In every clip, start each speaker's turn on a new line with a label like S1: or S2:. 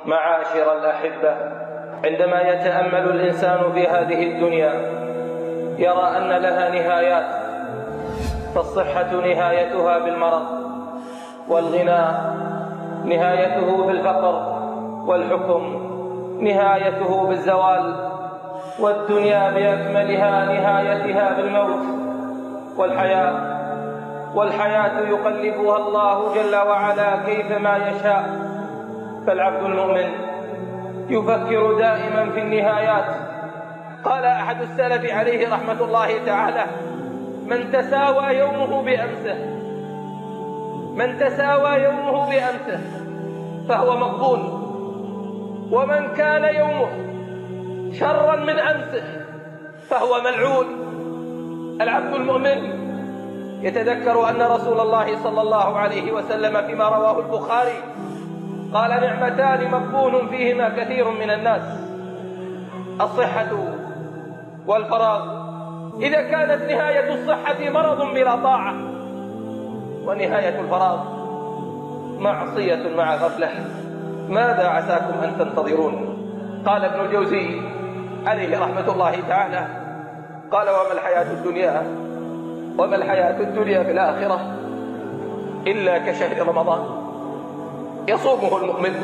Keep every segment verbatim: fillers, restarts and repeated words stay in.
S1: معاشر الأحبة، عندما يتأمل الإنسان في هذه الدنيا يرى أن لها نهايات، فالصحة نهايتها بالمرض، والغنى نهايته بالفقر، والحكم نهايته بالزوال، والدنيا بأكملها نهايتها بالموت، والحياة والحياة يقلبها الله جل وعلا كيفما يشاء. فالعبد المؤمن يفكر دائما في النهايات. قال أحد السلف عليه رحمة الله تعالى: من تساوى يومه بأمسه من تساوى يومه بأمسه فهو مقبول، ومن كان يومه شرا من أمسه فهو ملعون. العبد المؤمن يتذكر أن رسول الله صلى الله عليه وسلم فيما رواه البخاري قال: نعمتان مغبون فيهما كثير من الناس، الصحة والفراغ. إذا كانت نهاية الصحة مرض بلا طاعة، ونهاية الفراغ معصية مع غفلة، ماذا عساكم أن تنتظرون؟ قال ابن الجوزي عليه رحمة الله تعالى: قال: وما الحياة الدنيا وما الحياة الدنيا في الآخرة إلا كشهر رمضان يصومه المؤمن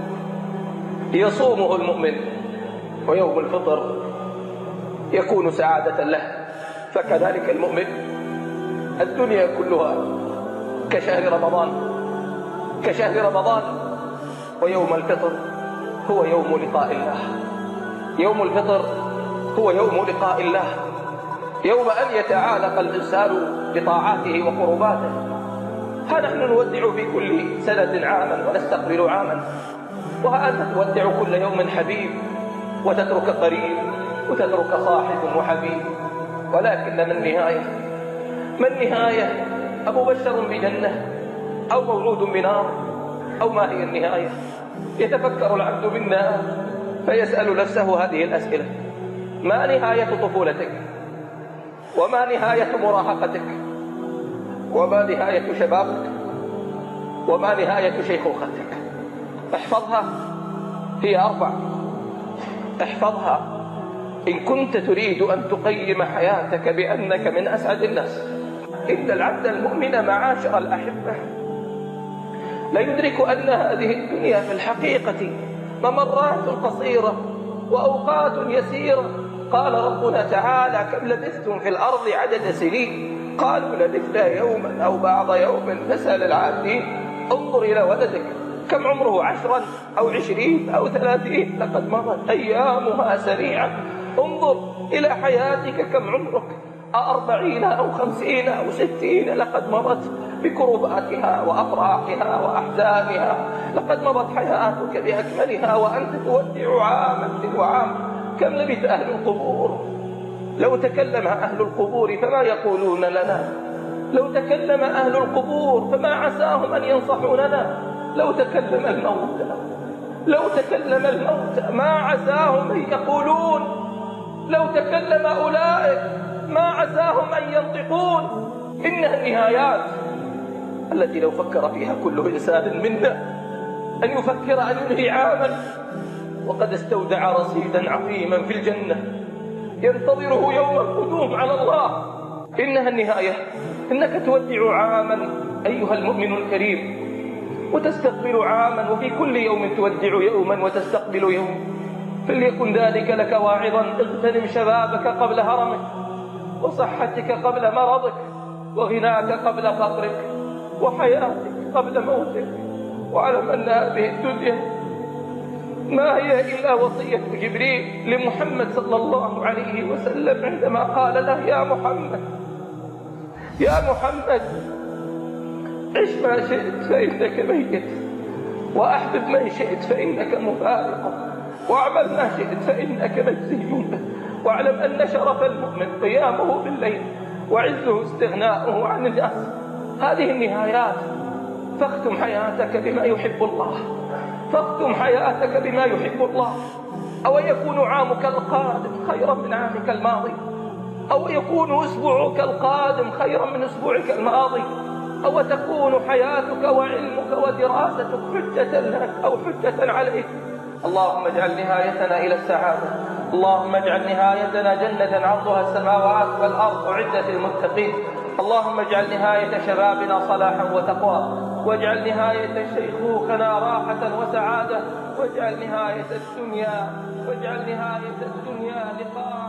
S1: يصومه المؤمن ويوم الفطر يكون سعادة له. فكذلك المؤمن الدنيا كلها كشهر رمضان كشهر رمضان ويوم الفطر هو يوم لقاء الله. يوم الفطر هو يوم لقاء الله، يوم أن يتعالق الإنسان بطاعاته وقرباته. ها نحن نودع في كل سنة عاما ونستقبل عاما، وها أنت تودع كل يوم حبيب وتترك قريب وتترك صاحب وحبيب. ولكن ما النهاية؟ ما النهاية؟ أمبشر بجنة أو موعود بنار أو ما هي النهاية؟ يتفكر العبد منا فيسأل نفسه هذه الأسئلة: ما نهاية طفولتك؟ وما نهاية مراهقتك؟ وما نهاية شبابك؟ وما نهاية شيخوختك؟ احفظها، هي أربع، احفظها إن كنت تريد أن تقيم حياتك بأنك من أسعد الناس. إن العبد المؤمن معاشر الأحبة لا يدرك أن هذه الدنيا في الحقيقة ممرات قصيرة وأوقات يسيرة. قال ربنا تعالى: كم لبثتم في الأرض عدد سنين؟ قالوا لبثنا يوما أو بعض يوم فاسأل العادين. انظر إلى ولدك كم عمره، عشرا أو عشرين أو ثلاثين، لقد مرت أيامها سريعا. انظر إلى حياتك كم عمرك، أربعين أو خمسين أو ستين، لقد مرت بكرباتها وأفراحها وأحزانها. لقد مرت حياتك بأكملها وأنت تودع عاما تلو عام. كم لبث أهل القبور؟ لو تكلم أهل القبور فما يقولون لنا؟ لو تكلم أهل القبور فما عساهم أن ينصحوننا؟ لو تكلم الموتى لو تكلم الموتى ما عساهم أن يقولون؟ لو تكلم أولئك ما عساهم أن ينطقون؟ إنها النهايات التي لو فكر فيها كل إنسان منا أن يفكر أن ينهي عاما وقد استودع رصيدا عظيما في الجنة ينتظره يوم القدوم على الله. إنها النهاية. إنك تودع عاما أيها المؤمن الكريم وتستقبل عاما، وفي كل يوم تودع يوما وتستقبل يوم. فليكن ذلك لك واعظا: اغتنم شبابك قبل هرمك، وصحتك قبل مرضك، وغناك قبل فقرك، وحياتك قبل موتك. واعلم أن هذه الدنيا ما هي إلا وصية جبريل لمحمد صلى الله عليه وسلم عندما قال له: يا محمد يا محمد عش ما شئت فإنك ميت، وأحبب من شئت فإنك مفارق، واعمل ما شئت فإنك مجزي به. واعلم أن شرف المؤمن قيامه بالليل وعزه استغناؤه عن الناس. هذه النهايات. فاختم حياتك بما يحب الله، فاختم حياتك بما يحب الله. أو يكون عامك القادم خيرا من عامك الماضي، أو يكون أسبوعك القادم خيرا من أسبوعك الماضي، أو تكون حياتك وعلمك ودراستك حجة لك أو حجة عليك. اللهم اجعل نهايتنا إلى السعادة. اللهم اجعل نهايتنا جنة عرضها السماوات والأرض أعدت للمتقين. اللهم اجعل نهاية شبابنا صلاحا وتقوى، واجعل نهاية شيخوخنا راحة وسعادة، واجعل نهاية الدنيا واجعل نهاية الدنيا لقاء